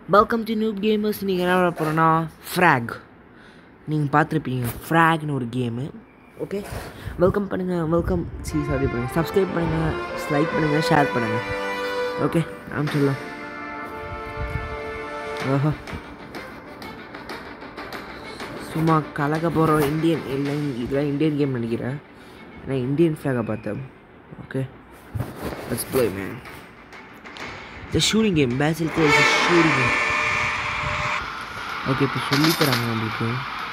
Welcome to நியூப் gamers. நீங்கள் என்ன பண்ண போகிறோன்னா ஃப்ராக் நீங்கள் பார்த்துருப்பீங்க. ஃப்ராக்னு ஒரு கேமு. ஓகே, வெல்கம் பண்ணுங்கள், சாரி பண்ணுங்கள், சப்ஸ்கிரைப் பண்ணுங்கள், லைக் பண்ணுங்கள், ஷேர் பண்ணுங்கள். ஓகே, ஆரம்பிச்சிடலாம். ஓஹோ, சும்மா கலக்க போகிறோம். இந்தியன் இல்லை, இதெல்லாம் இந்தியன் கேம் நினைக்கிறேன். நான் இந்தியன் ஃப்ளாகை பார்த்தேன். Okay, let's play man. The shooting game, Basilco is a shooting game. Okay, இப்போ சொல்லித்தராங்க நம்மளுக்கு.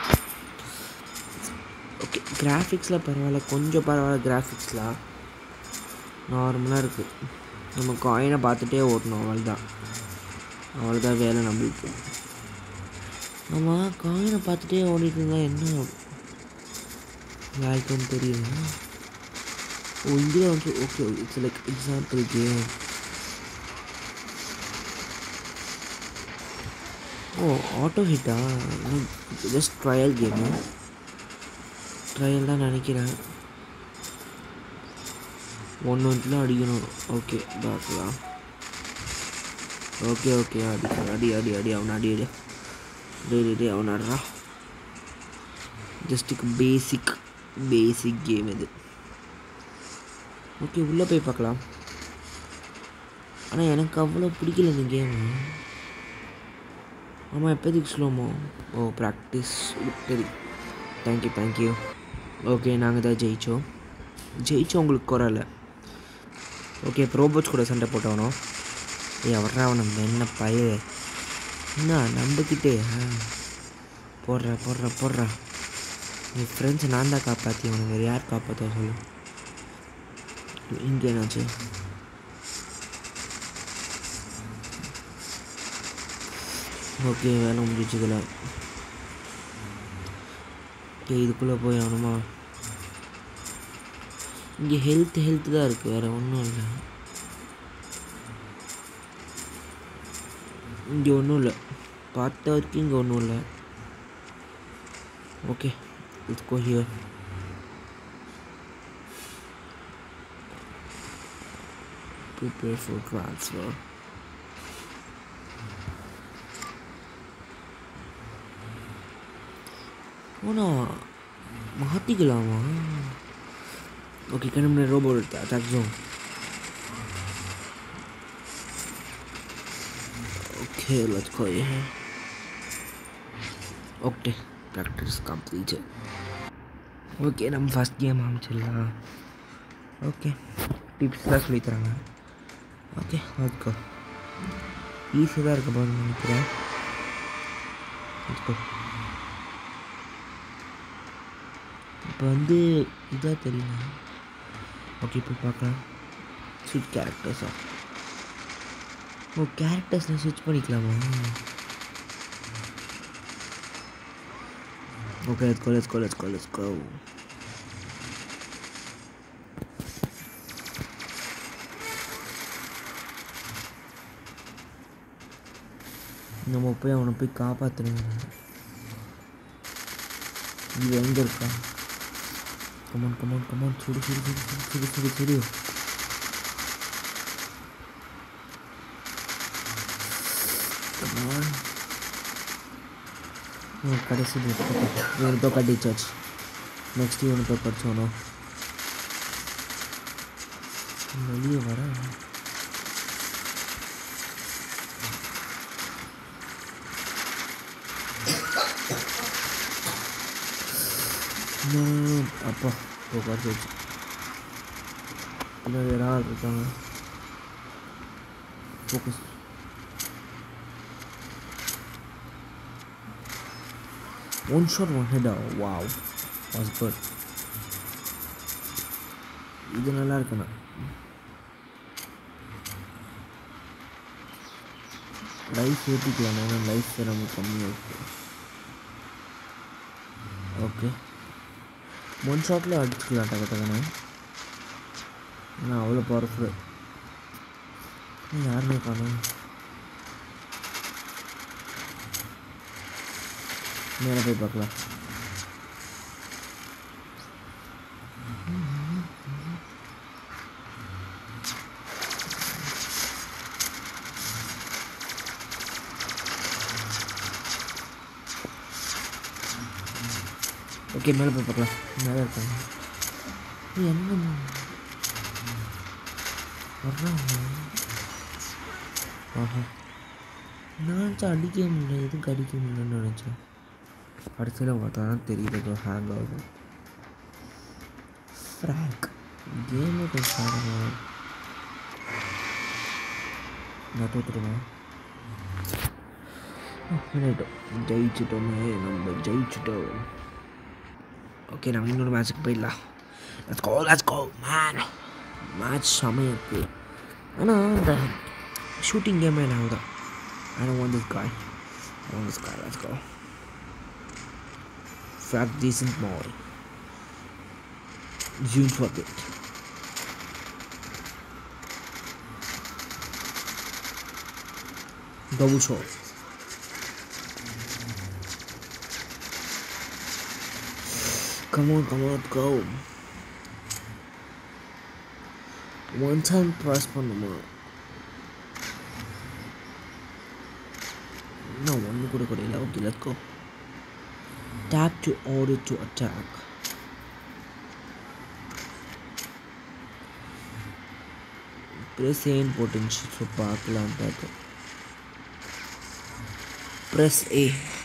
ஓகே, கிராஃபிக்ஸில் பரவாயில்ல, கொஞ்சம் பரவாயில்ல. கிராஃபிக்ஸ்லாம் நார்மலாக இருக்குது. நம்ம காயினை பார்த்துட்டே ஓட்டணும், அவ்வளோதான் வேலை நம்மளுக்கு. நம்ம காயினை பார்த்துட்டே ஓடிட்டு இருந்தால் என்ன லாய்க்குன்னு தெரியுது. ஓ, இங்கே வந்து okay, it's like example game. ஓ, ஆட்டோ ஹிட்டா? ஜஸ்ட் ட்ரையல் கேமு, ட்ரையல் தான் நினைக்கிறேன். ஒன்றுல அடிக்கணும். ஓகே, பார்க்கலாம். ஓகே ஓகே, அடி அடி அடி அவனை அடி அடி டே அவன் ஆடுறா. ஜஸ்ட்டுக்கு பேசிக் கேம் இது. ஓகே, உள்ளே போய் பார்க்கலாம். ஆனால் எனக்கு அவ்வளோ பிடிக்கல இந்த கேமு. ஆமாம், எப்போதுக்கு ஸ்லோமோ? ஓ, ப்ராக்டிஸ் சரி. தேங்க்யூ. ஓகே, நாங்கள் தான் ஜெயித்தோம் உங்களுக்கு குறையில. ஓகே, இப்போ ரோபோட்ஸ் கூட சண்டை போட்டவனோ. அவர்றா அவனை என்ன பயிர் என்ன நம்பிக்கிட்டே போடுறா. நீ ஃப்ரெண்ட்ஸை நான் தான் காப்பாற்றி அவனை வேறு யார் காப்பாற்ற சொல்லு. இங்கே என்னாச்சு? ஓகே, வேலை முடிச்சுக்கல. ஓகே, இதுக்குள்ளே போய் ஆகணுமா? இங்கே ஹெல்த் தான் இருக்குது, வேறு ஒன்றும் இல்லை. இங்கே ஒன்றும் இல்லை, பார்த்த வரைக்கும் இங்கே ஒன்றும் இல்லை. Okay, let's go here. Prepare for transfer. ஓனா மாற்றிக்கலாமா? ஓகே, கிளம்புன ரோபோட் எடுத்து attack zone. Okay, let's go. Okay, practice completed. Okay, நம்ம ஃபஸ்ட் கேம் ஆரம்பிச்சிடலாம். ஓகே, டிப்ஸ்லாம் சொல்லித்தராங்க. Okay, let's go. ஈஸியாக தான் இருக்க போதுன்னு நினைக்கிறேன். Let's go. இப்போ வந்து இதாக தெரியுமா? ஓகே, இப்போ பார்க்கலாம். ஸ்விட்ச் கேரக்டர்ஸா? ஓ, கேரக்டர்ஸில் ஸ்விட்ச் பண்ணிக்கலாமா? Okay, let's go. நம்ம போய் அவனை போய் காப்பாற்றணும். இது எங்கே இருக்கா? கமான் சுடு. கடைசி இவனுக்கு கட்டிச்சாச்சு. நெக்ஸ்ட் இவனுக்கு படிச்சோனோ வெளியே வர. அப்பா படிச்சு இன்னும் வேறு ஆள் இருக்காங்க. Focus. One shot, one header. Wow, was good. இது நல்லா இருக்குண்ணா. லைஃப் ஏற்றிக்கலாம், ஏன்னா லைஃப் ரொம்ப கம்மியாக இருக்குது. ஓகே, ஒன் ஷாட்டில் அடிச்சுக்கலாம் டக்குன்னு. ஆனால் அவ்வளோ பவர்ஃபுல். யாருமே காணும். மேலே போய் பார்க்கலாம். ஓகே மேலே போய் பார்க்கலாம். மேலே இருக்காங்க. என்ன வர்றாங்க? ஆஹா, நினச்சா அடிக்க முடியல. எதுக்கு அடிக்க முடியலன்னு நினச்சேன். கடைசியில் பார்த்தா தான் தெரியுது ஏதோ ஹேங் ஆகும். ஃப்ராக் கேமே கொஞ்சம் நான் தோற்றுடுவேன். ஜெயிச்சிட்டோமே, நம்ம ஜெயிச்சிட்டோம். ஓகே, நம்ம இன்னொரு மேட்ச்சுக்கு போயிடலாம். Let's go man. மேட்ச் செமையாக இருக்குது. ஆனால் இந்த ஷூட்டிங் கேமே என்ன ஆகுதான். I don't want this guy. Let's go. Frag decent boy. Zoom for it. Double shot. Come on, let's go. One time press பண்ணுமா? No, ஒன்று கூட இல்லை. Okay, let's go. Tap to order to attack. Press A in potential. So பார்க்கலாம் பார்த்து. Press A.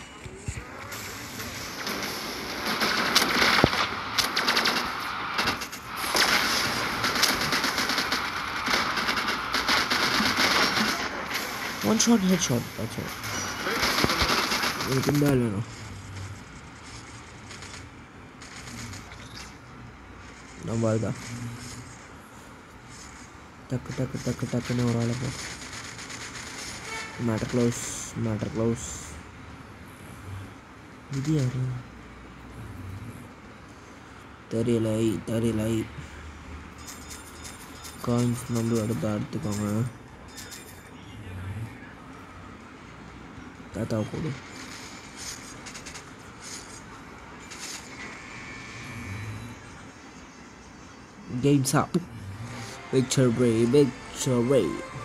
One shot headshot. That's all. இதுக்கு மேலே வேணும். நம்ம அதுதான் டக்குன்னு ஒரு ஆளை போ. Matter close. இது யாரு? தெரியலை. காயின்ஸ் நம்ம எடுத்துக்கோங்க. தாத்தா கொடு. Game's up. Victory.